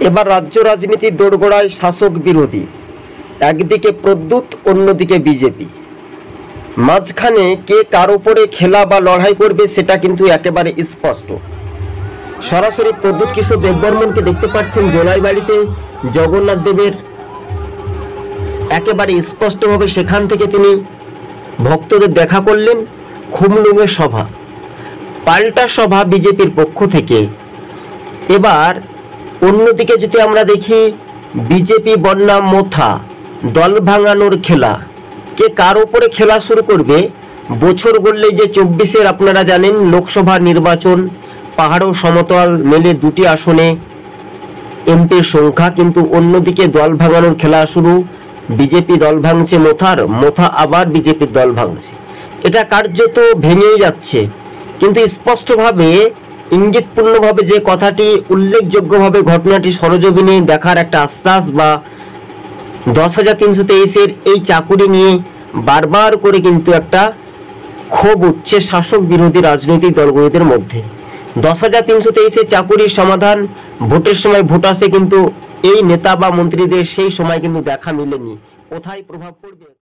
এবার রাজ্য রাজনীতির দোরগোড়ায় শাসক বিরোধী, একদিকে প্রদ্যুৎ অন্যদিকে বিজেপি। মাঝখানে কে কার উপরে খেলা বা লড়াই করবে সেটা কিন্তু একেবারে স্পষ্ট। সরাসরি প্রদ্যুৎ কিশোর দেববর্মনকে দেখতে পাচ্ছেন জোলাইবাড়িতে জগন্নাথ দেবের একেবারে স্পষ্টভাবে সেখান থেকে তিনি ভক্তদের দেখা করলেন। খুমলুঙের সভা, পাল্টা সভা বিজেপির পক্ষ থেকে। এবার অন্যদিকে যদি আমরা দেখি বিজেপি বনাম মোথা দল ভাঙানোর খেলা, কে কার উপরে খেলা শুরু করবে। বছর গড়লেই যে 24-এর আপনারা জানেন লোকসভা নির্বাচন, পাহাড় ও সমতল মেলে দুটি আসনে এমপির সংখ্যা, কিন্তু অন্যদিকে দল ভাঙানোর খেলা শুরু। বিজেপি দল ভাঙছে মোথার, মোথা আবার বিজেপির দল ভাঙছে। এটা কার্যত ভেঙেই যাচ্ছে, কিন্তু স্পষ্টভাবে ইঙ্গিতপূর্ণভাবে যে কথাটি উল্লেখযোগ্যভাবে ঘটনাটি সরজমিনে দেখার একটা আশ্বাস বা 10,323-এর এই চাকুরি নিয়ে বারবার করে কিন্তু একটা ক্ষোভ উঠছে শাসক বিরোধী রাজনৈতিক দলগুলোদের মধ্যে। 10,323-এর চাকুরির সমাধান ভোটের সময় ভোট আসে, কিন্তু এই নেতা বা মন্ত্রীদের সেই সময় কিন্তু দেখা মেলেনি। কোথায় প্রভাব পড়বে।